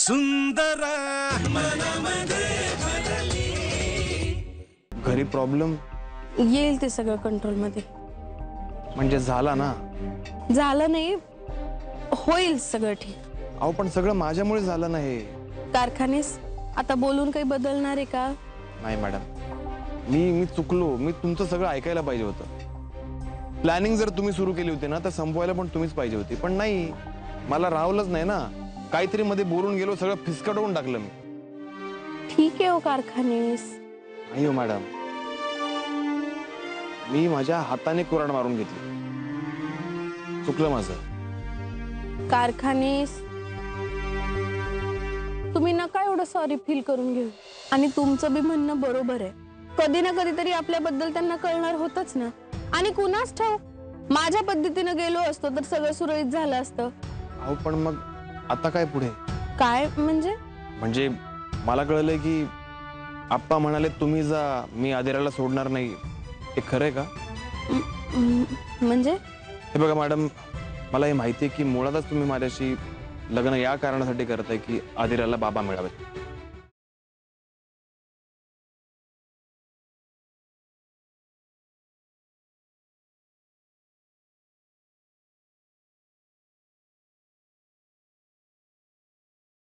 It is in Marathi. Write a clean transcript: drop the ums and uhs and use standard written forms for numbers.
सुंदर घरी प्रॉब्लेम येईल ते सगळं कंट्रोल मध्ये. म्हणजे झाला ना? झालं नाही, होईल सगळं ठीक. अहो पण सगळं माझ्यामुळे झालं नाही. कारखानेस आता बोलून काही बदलणार आहे का? नाही मॅडम, मी चुकलो. मी तुमचं सगळं ऐकायला पाहिजे होतं. प्लॅनिंग जर तुम्ही सुरू केली होती ना तर संपवायला पण तुम्हीच पाहिजे होती. पण नाही, मला राहवलंच नाही ना. काहीतरी मध्ये बोलून गेलो, सगळं फिसकटवून टाकलं मी. ठीक आहे हो कारखानेस. नाही हो मॅडम, मी माझ्या हाताने कुऱ्हाड मारून घेतली. चुकलं माझं. कारखानेस तुम्ही नका एवढं सॉरी फील करून घेऊ. आणि तुमचं बी म्हणणं बरोबर आहे. कधी ना कधीतरी आपल्याबद्दल त्यांना कळणार होतच ना. आणि कुणास ठाऊक, माझ्या पद्धतीने गेलो असतो तर सगळं सुरळीत झालं असतं. अहो पण मग आता काय पुढे? काय म्हणजे? म्हणजे मला कळलंय की आप्पा म्हणाले तुम्ही जा, मी आदिराला सोडणार नाही. हे खरंय का? म्हणजे हे बघा मॅडम, मला हे माहिती आहे की मुळातच तुम्ही माझ्याशी लग्न या कारणासाठी करताय की आदिराला बाबा मिळावेत.